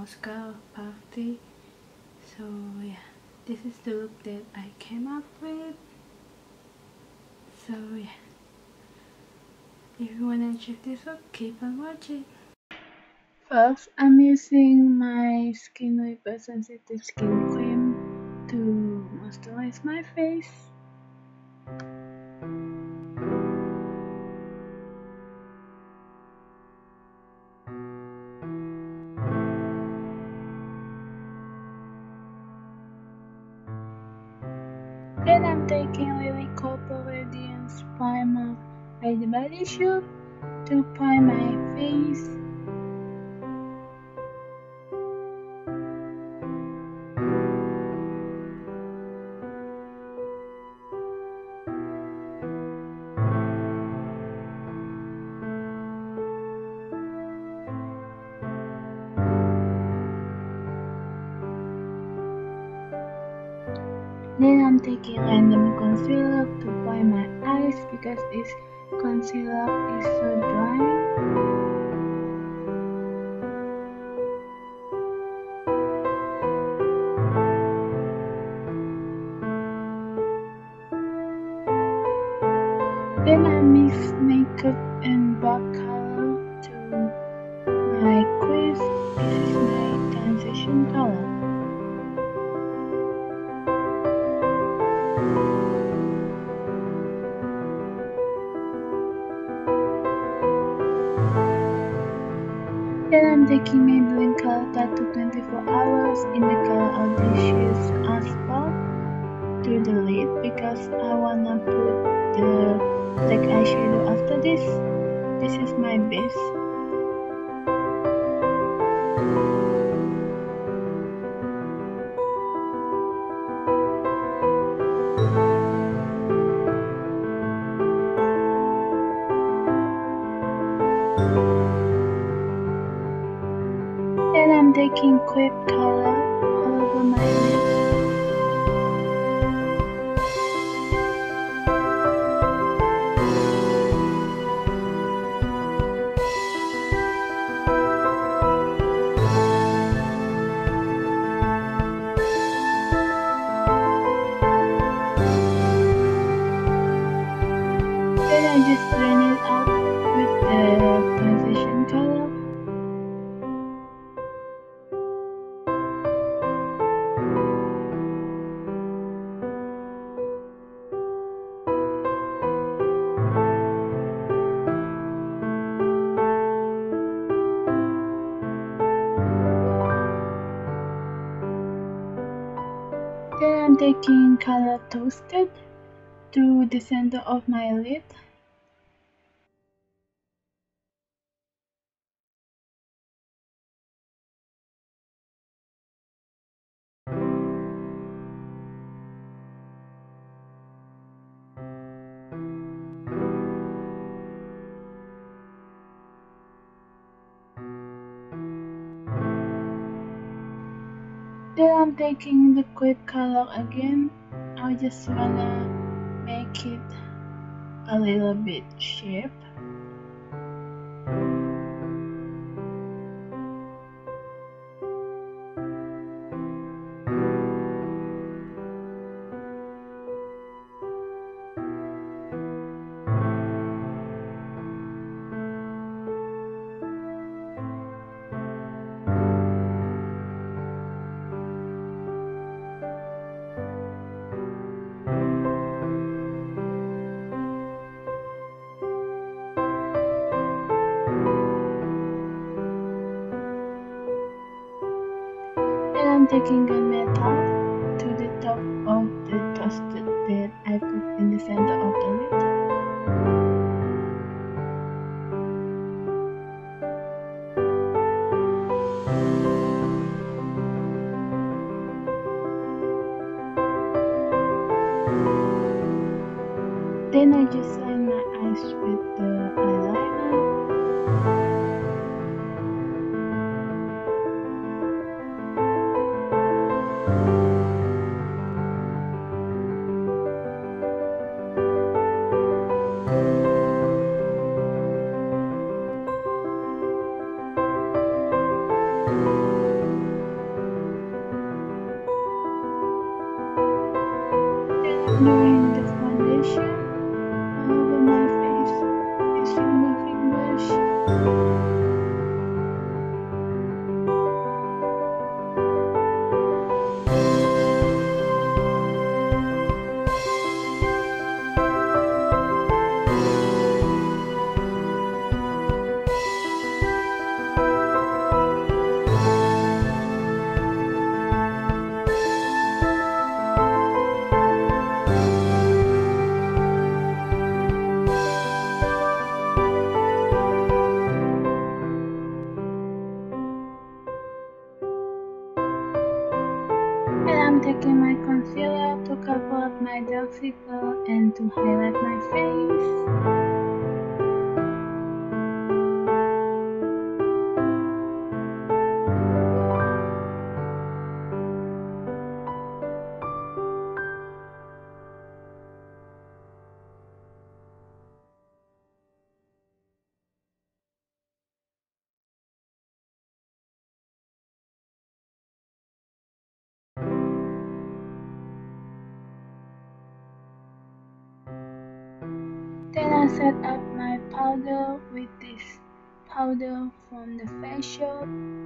Oscar party. So yeah, this is the look that I came up with. So yeah, if you wanna check this out, keep on watching. First, I'm using my Skin Reaper Sensitive Skin Cream to moisturize my face. Then I'm taking Lily Copper Radiance Primer by The Body Shop to prime my face. Then I'm taking random concealer to prime my eyes because this concealer is so dry. Then I mix makeup and black color to my crease. This is my transition color. Then I'm taking Maybelline Color Tattoo 24 Hours in the color Audacious Asphalt to the lid because I wanna put the black eyeshadow after this. This is my base. Then I'm taking crepe color all over my lips. Then I just blend it out with the transition color. Then I'm taking color Toasted to the center of my lid. Then I'm taking the crepe color again. I just wanna make it a little bit shape. Then I'm taking gunmetal to the top of the toasted that I put in the center of the lid. Then I just line my eyes with the eyeliner. doing the foundation all over my face using moving brush. I'm taking my concealer to cover up my dark circle and to highlight my face. Then I set up my powder with this powder from the Face Shop.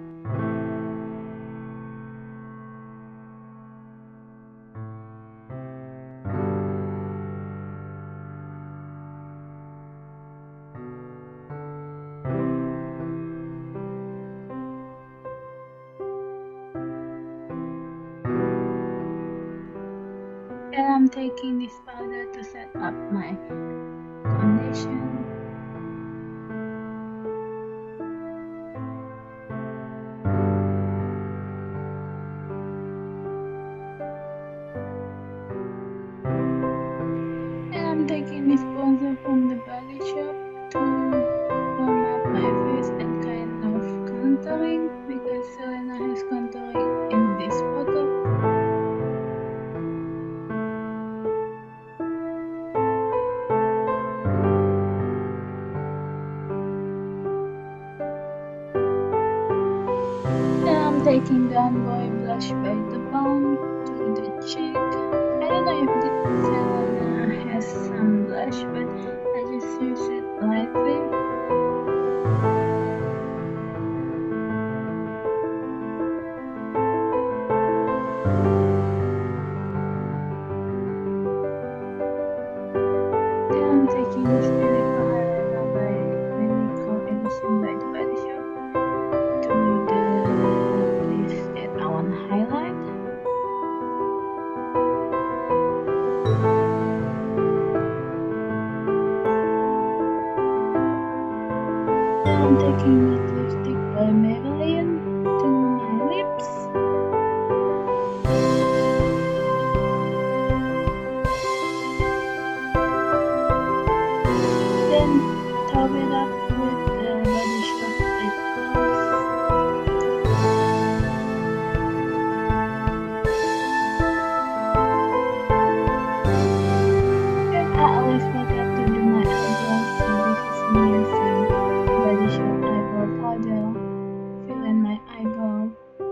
Then I'm taking this powder to set up my foundation. And I'm taking this bronzer from the Body Shop to warm up my face and kind of contouring, because Selena has contouring in this photo. Taking the Onboy blush by the Balm to the cheek. I don't know if Selena has some blush, but I just use it lightly. Then I'm taking this beautiful highlighter by Medical Edition by the Body Shop to the place that I want to highlight. Then I'm taking this lipstick by Maybelline to my lips. Then top it up with the Body Shop lip gloss. And I always forget to do my eyebrows, so this is me using Body Shop eyebrow powder. Fill in my eyebrow.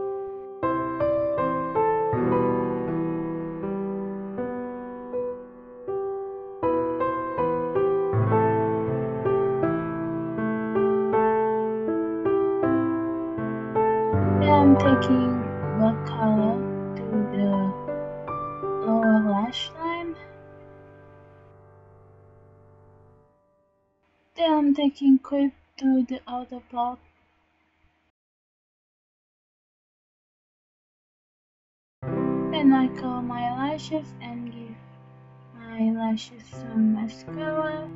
I'm taking black color to the lower lash line. Then I'm taking Quip to the outer part. Then I curl my lashes and give my lashes some mascara.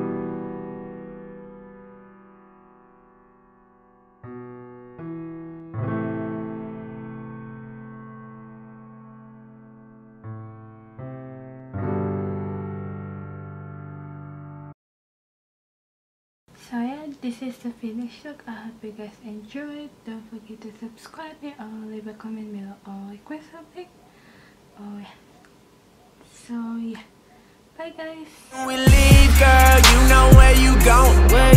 So yeah, this is the finished look. I hope you guys enjoyed. Don't forget to subscribe me or leave a comment below or request something. Oh yeah. So yeah. Bye guys. We leave, girl, you know where you going.